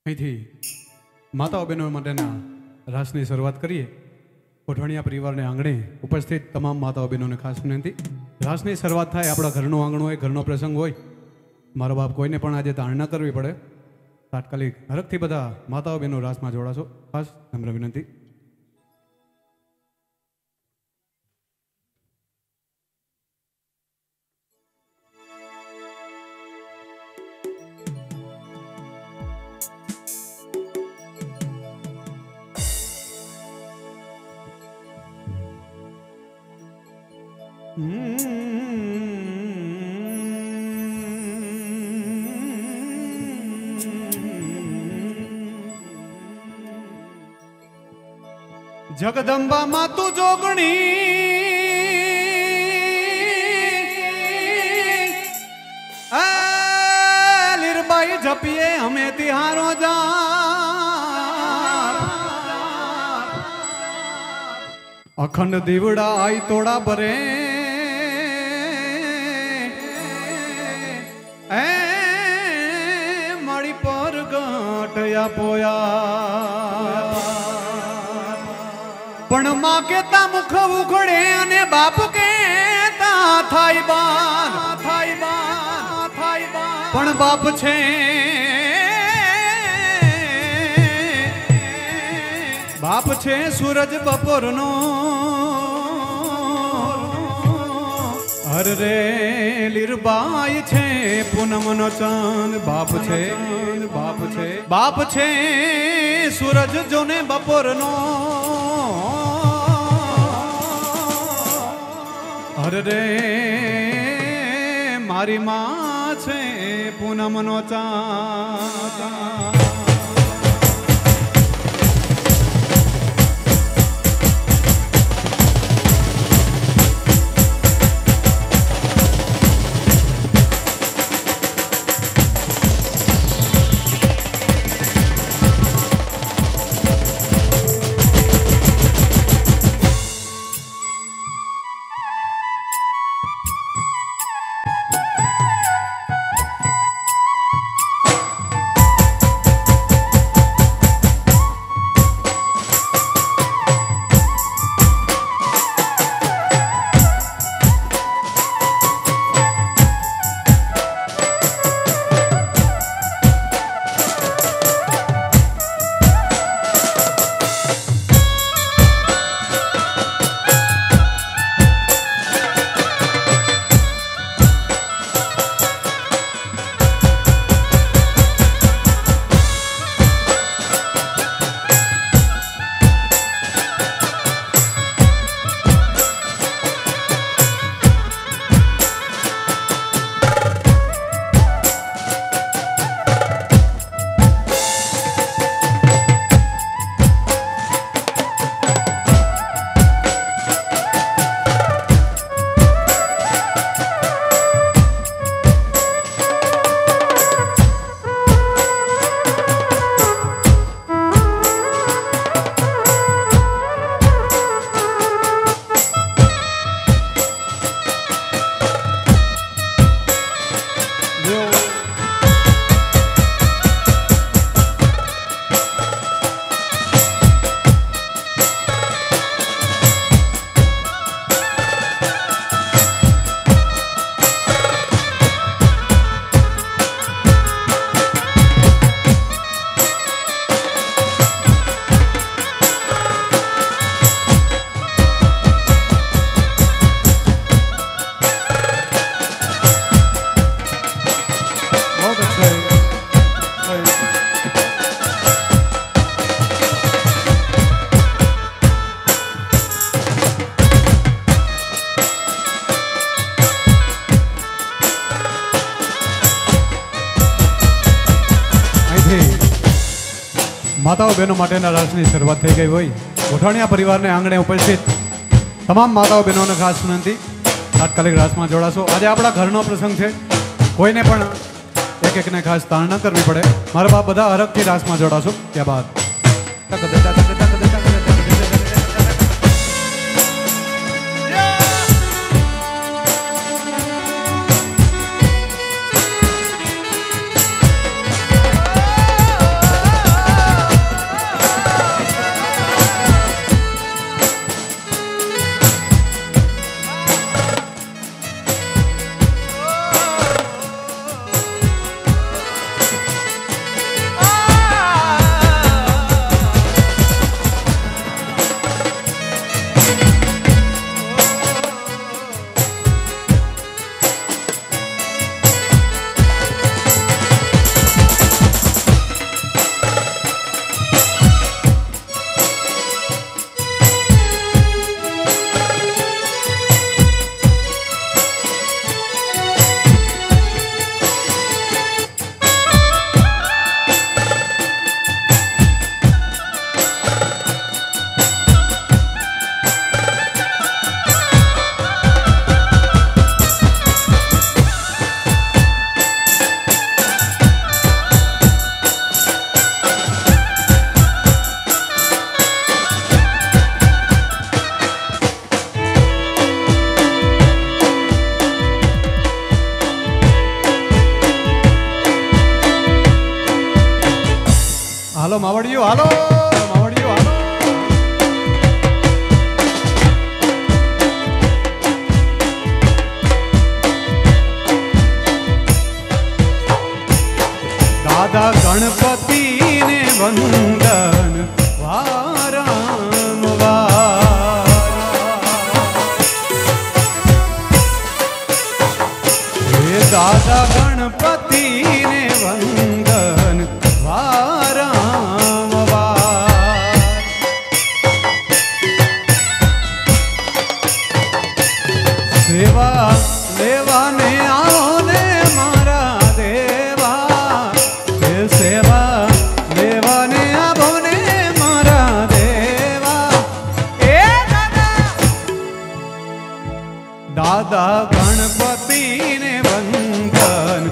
અહીંથી માતાઓ બહેનો માટેના રાસની શરૂઆત કરીએ। કોઠાણીયા પરિવારને આંગણે ઉપસ્થિત તમામ માતાઓ બહેનોને ખાસ વિનંતી, રાસની શરૂઆત થાય આપણા ઘરનું આંગણું હોય, ઘરનો પ્રસંગ હોય, મારો બાપ કોઈને પણ આજે તાણ ન કરવી પડે, તાત્કાલિક હરખથી બધા માતાઓ બહેનો રાસમાં જોડાશો, ખાસ નમ્ર વિનંતી। जगदंबा मातु जोगणी लीरबाई जपिए हमें तिहारो जा अखंड दीवड़ा आई तोड़ा बरे माड़ी पर गटया पोया पण मां केता मुख उघड़े अने बाप केता थाई बान पण बाप छे सूरज बपोरनो हर रे लीरबाई छे पूनमनो चांद बाप छे सूरज जोने बपोरनो हर रे मारी मां छे पूनमनो चांद। माताओं बहनों माटेना रासनी शुरुआत थई गई होय। कोठाणिया परिवारने आंगणे उपस्थित तमाम माताओं बहनों ने खास विनंती, तात्कालिक रास में जोड़ाशो। आज आपड़ा घरनो प्रसंग है, कोईने पण एक एक ने खास ताण न करवी पड़े। मारा बाप बधा हरखथी रास में जोड़ाशो। क्या बात। હાલો માવડિયું હાલો માવડિયું હાલો દાદા ગણપતિ ને વંદન વારંવાર હે દાદા ગણપતિ ને વંદન વારંવાર સેવા લેવાને આવો ને મારા દેવા સેવા લેવાને આવો ને મારા દેવા એ દાદા ગણપતિ ને વંદન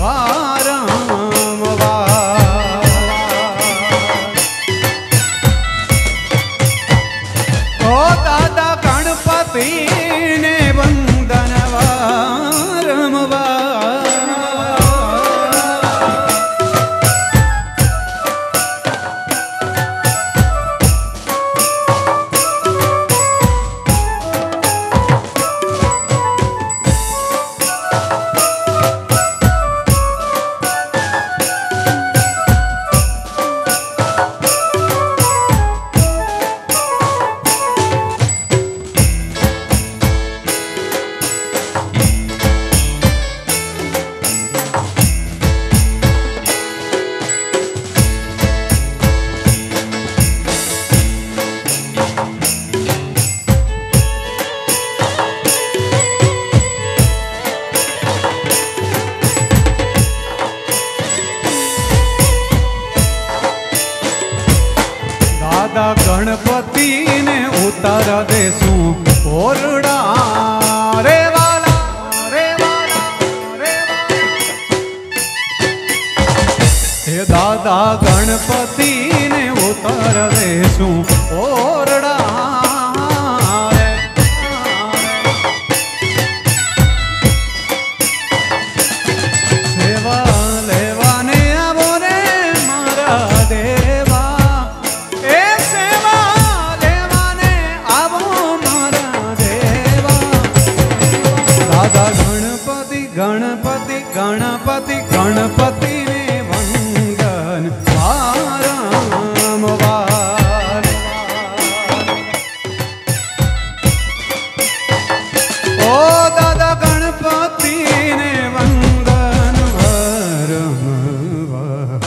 વારંવાર ઓ દાદા ગણપતિ ને વંદન વારંવાર गणपति ने उतारा देसूं ओरड़ा रे वाला रे वाला रे हे दादा गणपति ने उतारा देसूं ओरड़ा सेवा लेवाने आवो रे मारा देवा ए दादा गणपति गणपति गणपति गणपति ने वंदन वारंवार ओ दादा गणपति ने वंदन वारंवार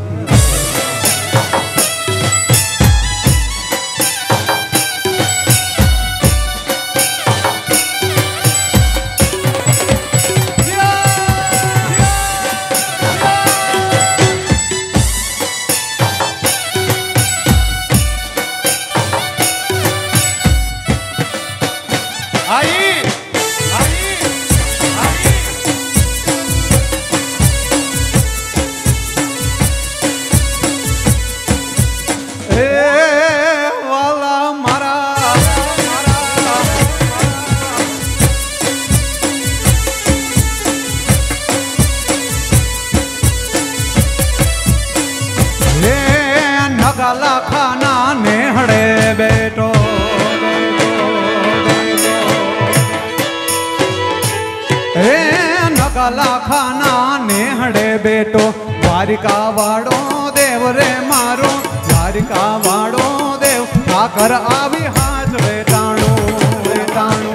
खाना नेहड़े बेटो हे नगाला खाना नेहड़े बेटो द्वारिका वाड़ो देव रे मारो द्वारिका वाड़ो देव आकर आवी हाथ बेटाणो बेटाणो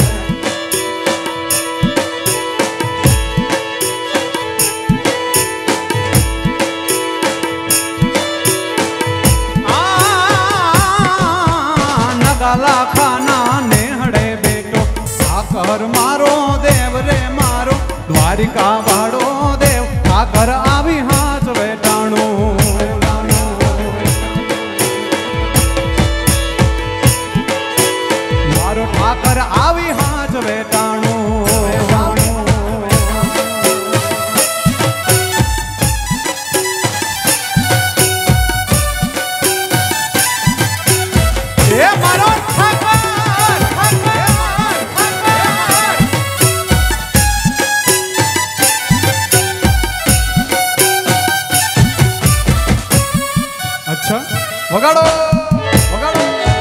खाना नेहड़े बेटो आकर मारो देव रे मारो द्वारिका वाड़ो देव आकर आवी हाथ बेटाणो मारो ठाकर आवी हाथ बेटाणो ए मारो ठाकर વગાડો વગાડો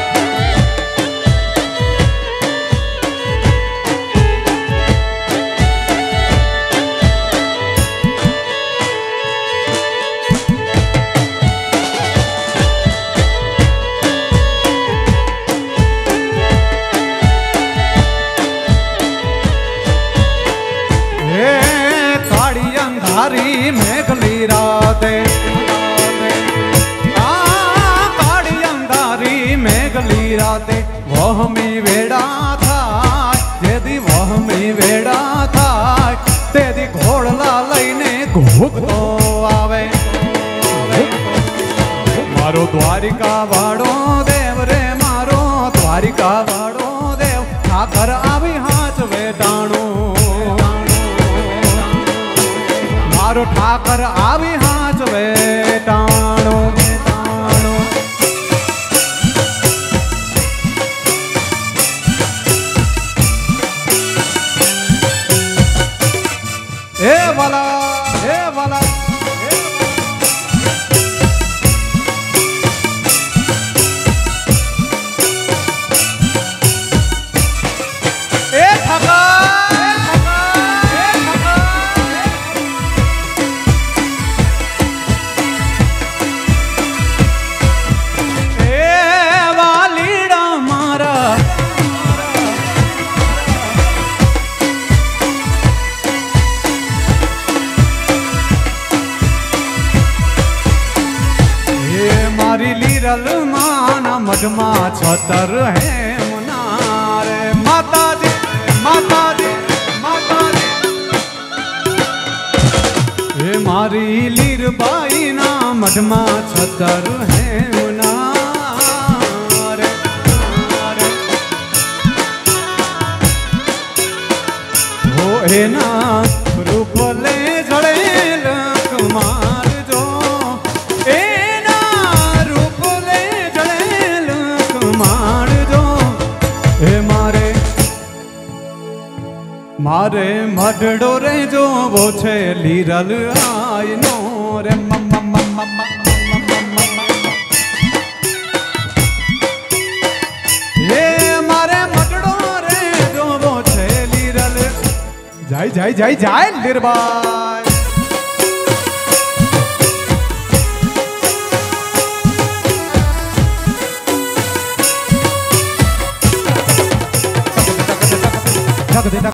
अंधारी मेघली राते काड़ी अंधारी मेघली राते वह में वेड़ा था यदि वह में वेड़ा था तेदी घोड़ला लईने घूकतो आवे मारो द्वारिका वाड़ो देव रे मारो द्वारिका वाड़ो देव ठाकर आवी हाथ वेटाणो मारो ठाकर आवी हाथ वेटाणो वेटाणो ए वाला ए वाला ए ठाकर लीरल माना मधमा छतर है मुनारे माता जी माता जी माता जी हे मारी लीर बाई ना मधमा छतर है मुनारे हो एना रूप ले जड़ेल कुमार जो मारे मडड़ो रे जो वो छे लीरल आई नो रे मम्मा मम्मा ये मारे मडड़ो रे जो वो छे लीरल जाई जाई जाई जाई लीरबाई